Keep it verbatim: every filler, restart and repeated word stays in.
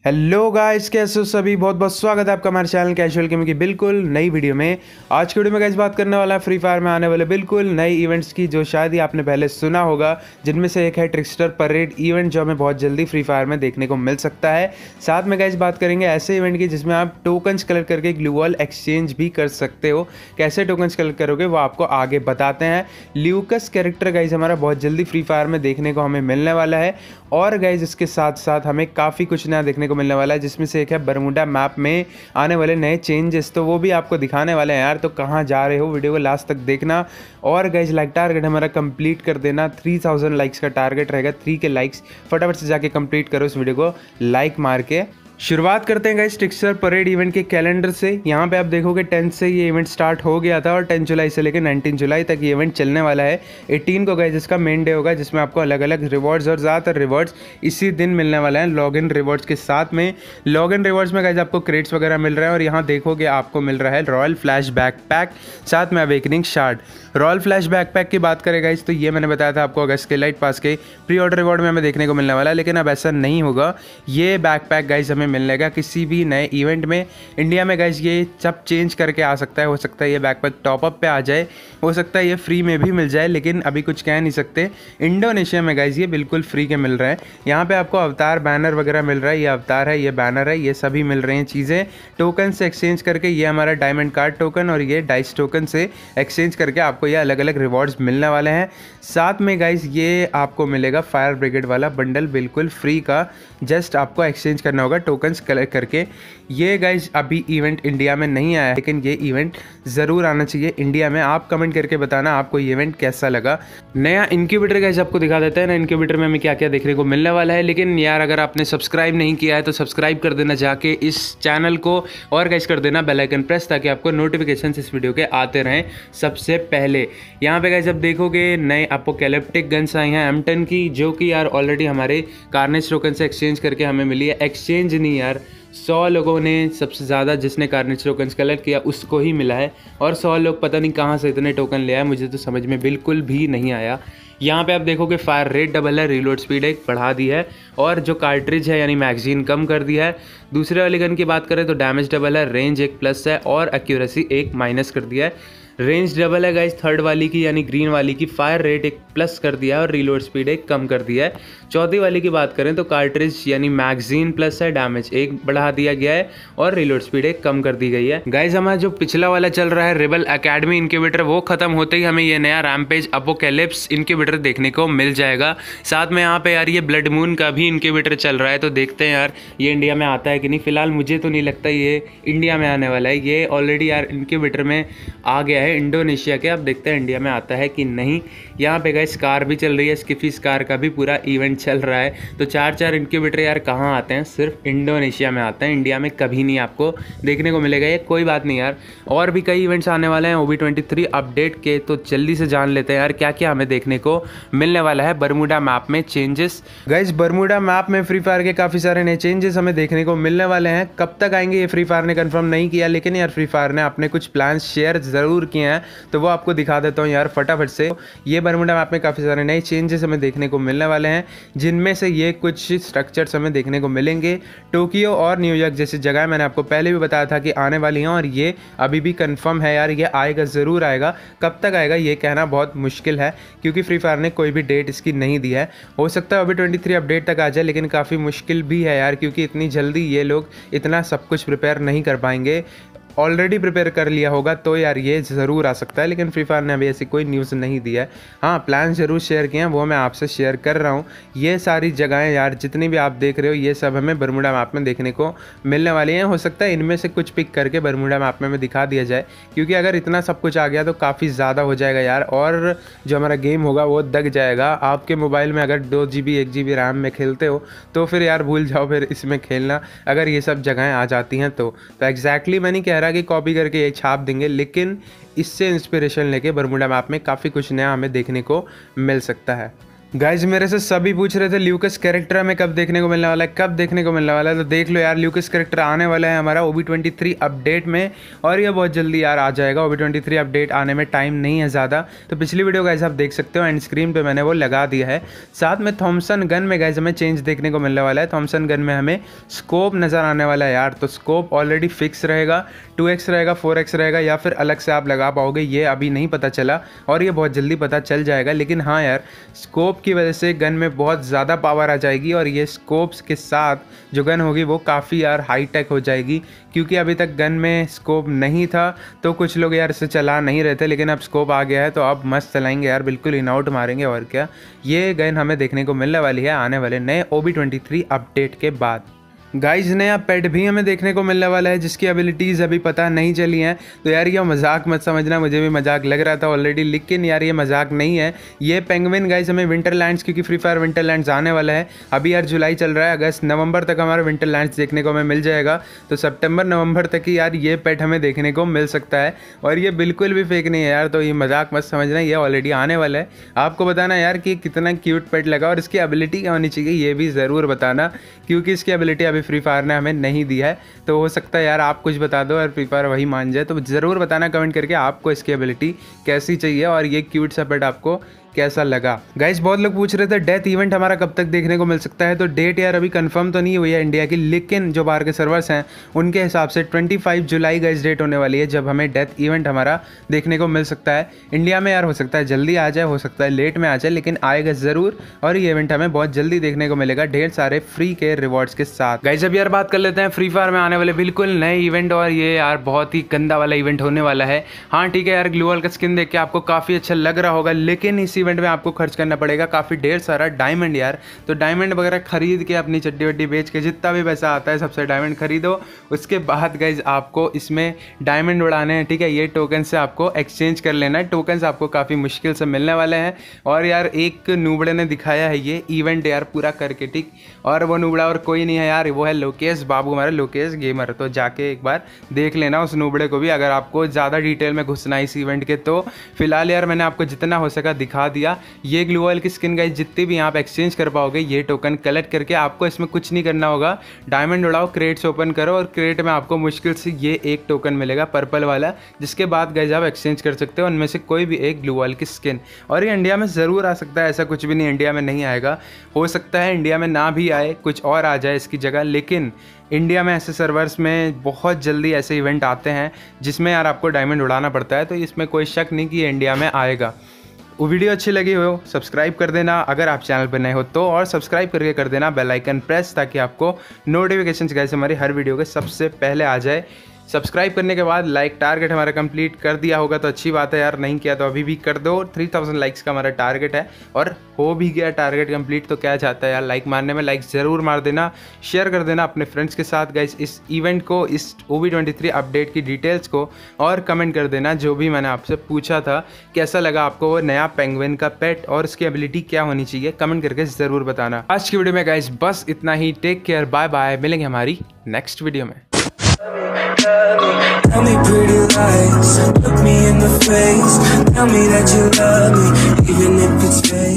Hello guys, कैसे हो सभी। बहुत बहुत स्वागत है आपका हमारे चैनल कैजुअल गेमिंग की बिल्कुल नई वीडियो में। आज की वीडियो में गाइस बात करने वाला है फ्री फायर में आने वाले बिल्कुल नए इवेंट्स की, जो शायद ही आपने पहले सुना होगा, जिनमें से एक है ट्रिकस्टर परेड इवेंट, जो हमें बहुत जल्दी फ्री फायर में देखने को मिल सकता है। साथ में गाइस बात करेंगे ऐसे इवेंट की जिसमें आप टोकन्स कलेक्ट करके ग्लू वॉल एक्सचेंज भी कर सकते हो। कैसे टोकन्स कलेक्ट करोगे वो आपको आगे बताते हैं। ल्यूकस कैरेक्टर गाइस हमारा बहुत जल्दी फ्री फायर में देखने को हमें मिलने वाला है। और गाइस इसके साथ साथ हमें काफ़ी कुछ नया देखने को मिलने वाला है, जिसमें से एक है बरमूडा मैप में आने वाले नए चेंजेस, तो वो भी आपको दिखाने वाले हैं यार। तो कहाँ जा रहे हो, वीडियो को लास्ट तक देखना। और गाइस लाइक टारगेट हमारा कंप्लीट कर देना, थ्री थाउजेंड लाइक्स का टारगेट रहेगा। थ्री के लाइक्स फटाफट से जाके कंप्लीट करो इस वीडियो को लाइक मार के। शुरुआत करते हैं गाइस ट्रिकस्टर परेड इवेंट के कैलेंडर से। यहाँ पे आप देखोगे टेंथ से ये इवेंट स्टार्ट हो गया था और टेंथ जुलाई से लेकर नाइनटीन जुलाई तक ये इवेंट चलने वाला है। एटीन को गाइस इसका मेन डे होगा, जिसमें आपको अलग अलग रिवॉर्ड्स और ज़्यादातर रिवॉर्ड्स इसी दिन मिलने वाला है लॉग इन रिवॉर्ड्स के साथ में। लॉग इन रिवॉर्ड्स में गाइस आपको क्रेड्स वगैरह मिल रहा है और यहाँ देखोगे आपको मिल रहा है रॉयल फ्लैश बैकपैक, साथ में awakening shard. Royal flash backpack की बात करें गाइस तो ये मैंने बताया था आपको अगस्त के लाइट पास के प्री ऑर्डर रिवॉर्ड में हमें देखने को मिलने वाला है, लेकिन अब ऐसा नहीं होगा। ये बैकपैक गाइस हमें मिलेगा किसी भी नए इवेंट में। इंडिया में गाइस ये सब चेंज करके आ सकता है, हो सकता है ये बैकपैक टॉपअप पे आ जाए, हो सकता है ये फ्री में भी मिल जाए, लेकिन अभी कुछ कह नहीं सकते। इंडोनेशिया में गाइस ये बिल्कुल फ्री के मिल रहे हैं। यहाँ पे आपको अवतार बैनर वगैरह मिल रहा है, ये अवतार है, ये बैनर है, ये सभी मिल रहे हैं चीज़ें टोकन से एक्सचेंज करके। ये हमारा डायमंड कार्ड टोकन और ये डाइस टोकन से एक्सचेंज करके आपको ये अलग अलग रिवॉर्ड्स मिलने वाले हैं। साथ में गाइस ये आपको मिलेगा फायर ब्रिगेड वाला बंडल बिल्कुल फ्री का, जस्ट आपको एक्सचेंज करना होगा टोकन्स कलेक्ट करके। ये गाइज अभी इवेंट इंडिया में नहीं आया है, लेकिन ये इवेंट ज़रूर आना चाहिए इंडिया में। आप कमेंट करके बताना आपको ये इवेंट कैसा लगा। नया इनक्यूबेटर गाइज आपको दिखा देते हैं ना, इनक्यूबेटर में हमें क्या क्या देखने को मिलने वाला है। लेकिन यार अगर आपने सब्सक्राइब नहीं किया है तो सब्सक्राइब कर देना जाके इस चैनल को, और गाइज कर देना बेल आइकन प्रेस, ताकि आपको नोटिफिकेशन इस वीडियो के आते रहें सबसे पहले। यहाँ पे गाइज अब देखोगे नए अपोकैलिप्टिक गन्स आई हैं एम टेन की, जो कि यार ऑलरेडी हमारे कार्नेज टोकन से एक्सचेंज करके हमें मिली है। एक्सचेंज नहीं यार, सौ लोगों ने सबसे ज़्यादा जिसने कार्नेज टोकन्स कलेक्ट किया उसको ही मिला है, और सौ लोग पता नहीं कहाँ से इतने टोकन ले आए, मुझे तो समझ में बिल्कुल भी नहीं आया। यहाँ पे आप देखोगे फायर रेट डबल है, रीलोड स्पीड एक बढ़ा दी है, और जो कार्ट्रिज है यानी मैगजीन कम कर दिया है। दूसरे वाली गन की बात करें तो डैमेज डबल है, रेंज एक प्लस है, और एक्यूरेसी एक माइनस कर दिया है। रेंज डबल है गाइस थर्ड वाली की यानी ग्रीन वाली की, फायर रेट एक प्लस कर दिया है और रीलोड स्पीड एक कम कर दिया है। चौथी वाली की बात करें तो कार्ट्रिज यानी मैगजीन प्लस है, डैमेज एक बढ़ा दिया गया है और रीलोड स्पीड एक कम कर दी गई है। गाइस हमारा जो पिछला वाला चल रहा है रेबल एकेडमी इनक्यूबेटर, वो खत्म होते ही हमें ये नया रैम्पेज अपोकैलिप्स इनक्यूबेटर देखने को मिल जाएगा। साथ में यहाँ पे यार ये ब्लड मून का भी इनक्यूबेटर चल रहा है, तो देखते हैं यार ये इंडिया में आता है कि नहीं। फिलहाल मुझे तो नहीं लगता ये इंडिया में आने वाला है, ये ऑलरेडी यार इनक्यूबेटर में आ गया है इंडोनेशिया के। अब देखते हैं इंडिया में आता है कि नहीं। यहाँ पे गाइस कार भी चल रही है, स्किफी कार का भी पूरा इवेंट चल रहा है। तो चार चार इनक्यूबेटर यार कहाँ आते हैं, सिर्फ इंडोनेशिया में आते हैं, इंडिया में कभी नहीं आपको देखने को मिलेगा ये। कोई बात नहीं यार, और भी कई इवेंट्स आने वाले हैं O B twenty three update के, तो जल्दी से जान लेते हैं यार क्या क्या हमें देखने को मिलने वाला है बरमूडा मैप में चेंजेस। गाइस बरमूडा मैप में फ्री फायर के काफ़ी सारे नए चेंजेस हमें देखने को मिलने वाले हैं। कब तक आएंगे ये फ्री फायर ने कंफर्म नहीं किया, लेकिन यार फ्री फायर ने अपने कुछ प्लान शेयर ज़रूर किए हैं, तो वो आपको दिखा देता हूँ यार फटाफट से। ये बरमूडा मैप में काफ़ी सारे नए चेंजेस हमें देखने को मिलने वाले हैं, जिनमें से ये कुछ स्ट्रक्चर्स हमें देखने को मिलेंगे। टोक्यो और न्यूयॉर्क जैसी जगह मैंने आपको पहले भी बताया था कि आने वाली हैं, और ये अभी भी कंफर्म है यार, ये आएगा ज़रूर आएगा। कब तक आएगा ये कहना बहुत मुश्किल है, क्योंकि फ्री फायर ने कोई भी डेट इसकी नहीं दी है। हो सकता है अभी ट्वेंटी थ्री अपडेट तक आ जाए, लेकिन काफ़ी मुश्किल भी है यार, क्योंकि इतनी जल्दी ये लोग इतना सब कुछ प्रिपेयर नहीं कर पाएंगे। ऑलरेडी प्रिपेयर कर लिया होगा तो यार ये ज़रूर आ सकता है, लेकिन फ्री फायर ने अभी ऐसी कोई न्यूज़ नहीं दी है। हाँ प्लान ज़रूर शेयर किए हैं, वो मैं आपसे शेयर कर रहा हूँ। ये सारी जगहें यार जितनी भी आप देख रहे हो, ये सब हमें बरमूडा मैप में देखने को मिलने वाली हैं। हो सकता है इनमें से कुछ पिक करके बरमूडा मैप में दिखा दिया जाए, क्योंकि अगर इतना सब कुछ आ गया तो काफ़ी ज़्यादा हो जाएगा यार, और जो हमारा गेम होगा वो दग जाएगा। आपके मोबाइल में अगर दो जी बी एक जी बी रैम में खेलते हो तो फिर यार भूल जाओ फिर इसमें खेलना, अगर ये सब जगहें आ जाती हैं तो। तो एग्जैक्टली मैं नहीं कह रहा कि कॉपी करके ये छाप देंगे, लेकिन इससे इंस्पिरेशन लेके बरमूडा मैप में काफ़ी कुछ नया हमें देखने को मिल सकता है। गाइज मेरे से सभी पूछ रहे थे ल्यूकस कैरेक्टर हमें कब देखने को मिलने वाला है, कब देखने को मिलने वाला है। तो देख लो यार, ल्यूकस कैरेक्टर आने वाला है हमारा O B twenty three update में, और ये बहुत जल्दी यार आ जाएगा। O B twenty three update आने में टाइम नहीं है ज़्यादा। तो पिछली वीडियो गाइज आप देख सकते हो, एंड स्क्रीन पे मैंने वो लगा दिया है। साथ में थॉमसन गन में गाइज हमें चेंज देखने को मिलने वाला है। थॉमसन गन में हमें स्कोप नज़र आने वाला है यार। तो स्कोप ऑलरेडी फिक्स रहेगा, टू एक्स रहेगा, फोर एक्स रहेगा, या फिर अलग से आप लगा पाओगे, ये अभी नहीं पता चला, और ये बहुत जल्दी पता चल जाएगा। लेकिन हाँ यार, स्कोप की वजह से गन में बहुत ज़्यादा पावर आ जाएगी, और ये स्कोप्स के साथ जो गन होगी वो काफ़ी यार हाई टेक हो जाएगी। क्योंकि अभी तक गन में स्कोप नहीं था तो कुछ लोग यार इसे चला नहीं रहे थे, लेकिन अब स्कोप आ गया है तो अब मस्त चलाएंगे यार, बिल्कुल इन आउट मारेंगे। और क्या, ये गन हमें देखने को मिलने वाली है आने वाले नए O B twenty three update के बाद। गाइज नया पेट भी हमें देखने को मिलने वाला है, जिसकी एबिलिटीज़ अभी पता नहीं चली हैं। तो यार ये मजाक मत समझना, मुझे भी मजाक लग रहा था ऑलरेडी, लेकिन यार ये मजाक नहीं है। ये पेंगुइन गाइज हमें विंटरलैंड्स, क्योंकि फ्री फायर विंटरलैंड्स आने वाला है। अभी यार जुलाई चल रहा है, अगस्त नवंबर तक हमारा विंटरलैंड्स देखने को हमें मिल जाएगा। तो सितंबर नवंबर तक ही यार ये पेट हमें देखने को मिल सकता है, और ये बिल्कुल भी फेक नहीं है यार। तो ये मजाक मत समझना, ये ऑलरेडी आने वाला है। आपको बताना यार कि कितना क्यूट पेट लगा, और इसकी एबिलिटी क्या होनी चाहिए ये भी ज़रूर बताना, क्योंकि इसकी एबिलिटी अभी फ्री फायर ने हमें नहीं दी है। तो हो सकता है यार आप कुछ बता दो और फ्री फायर वही मान जाए। तो ज़रूर बताना कमेंट करके आपको इसकी एबिलिटी कैसी चाहिए, और ये क्यूट सा पेट आपको कैसा लगा। गाइज बहुत लोग पूछ रहे थे डेथ इवेंट हमारा कब तक देखने को मिल सकता है। तो डेट यार अभी कंफर्म तो नहीं हुई है इंडिया की, लेकिन जो बाहर के सर्वर्स हैं उनके हिसाब से पच्चीस जुलाई गाइज डेट होने वाली है जब हमें डेथ इवेंट हमारा देखने को मिल सकता है। इंडिया में यार हो सकता है जल्दी आ जाए, हो सकता है लेट में आ जाए, लेकिन आएगा ज़रूर, और ये इवेंट हमें बहुत जल्दी देखने को मिलेगा ढेर सारे फ्री के रिवॉर्ड्स के साथ। गाइज अब यार बात कर लेते हैं फ्री फायर में आने वाले बिल्कुल नए इवेंट, और ये यार बहुत ही गंदा वाला इवेंट होने वाला है। हाँ ठीक है यार, ग्लूअल का स्किन देख के आपको काफ़ी अच्छा लग रहा होगा, लेकिन इस इवेंट में आपको खर्च करना पड़ेगा काफ़ी ढेर सारा डायमंड यार। तो डायमंड वगैरह खरीद के अपनी चड्डी वड्डी बेच के जितना भी पैसा आता है सबसे डायमंड खरीदो। उसके बाद गाइज आपको इसमें डायमंड उड़ाने हैं, ठीक है। ये टोकन से आपको एक्सचेंज कर लेना है, टोकन्स आपको काफ़ी मुश्किल से मिलने वाले हैं। और यार एक नूबड़े ने दिखाया है ये इवेंट यार पूरा करके, ठीक। और वो नूबड़ा और कोई नहीं है यार, वो है लोकेश बाबू, हमारे लोकेश गेमर। तो जाके एक बार देख लेना उस नूबड़े को भी, अगर आपको ज़्यादा डिटेल में घुसना इस इवेंट के। तो फिलहाल यार मैंने आपको जितना हो सका दिखा दिया। ये ग्लूअल की स्किन गाइज जितनी भी आप एक्सचेंज कर पाओगे, ये टोकन कलेक्ट करके आपको इसमें कुछ नहीं करना होगा, डायमंड उड़ाओ, क्रेट्स ओपन करो, और क्रेट में आपको मुश्किल से ये एक टोकन मिलेगा पर्पल वाला, जिसके बाद गाइज आप एक्सचेंज कर सकते हो उनमें से कोई भी एक ग्लूअल की स्किन। और ये इंडिया में ज़रूर आ सकता है, ऐसा कुछ भी नहीं इंडिया में नहीं आएगा। हो सकता है इंडिया में ना भी आए, कुछ और आ जाए इसकी जगह, लेकिन इंडिया में ऐसे सर्वर्स में बहुत जल्दी ऐसे इवेंट आते हैं जिसमें यार आपको डायमंड उड़ाना पड़ता है। तो इसमें कोई शक नहीं कि इंडिया में आएगा। वो वीडियो अच्छी लगी हो सब्सक्राइब कर देना अगर आप चैनल पर नए हो तो, और सब्सक्राइब करके कर देना बेल आइकन प्रेस, ताकि आपको नोटिफिकेशंस कैसे हमारी हर वीडियो के सबसे पहले आ जाए। सब्सक्राइब करने के बाद लाइक टारगेट हमारा कंप्लीट कर दिया होगा तो अच्छी बात है यार, नहीं किया तो अभी भी कर दो। थ्री थाउजेंड लाइक्स का हमारा टारगेट है, और हो भी गया टारगेट कंप्लीट। तो क्या चाहता है यार, लाइक मारने में लाइक ज़रूर मार देना, शेयर कर देना अपने फ्रेंड्स के साथ गाइस इस इवेंट को, इस O B twenty three update की डिटेल्स को, और कमेंट कर देना जो भी मैंने आपसे पूछा था, कैसा लगा आपको वो नया पेंगुइन का पेट, और इसकी एबिलिटी क्या होनी चाहिए, कमेंट करके ज़रूर बताना। आज की वीडियो में गाइस बस इतना ही। टेक केयर, बाय बाय, मिलेंगे हमारी नेक्स्ट वीडियो में। Tell me pretty lies, look me in the face, tell me that you love me, even if it's fake.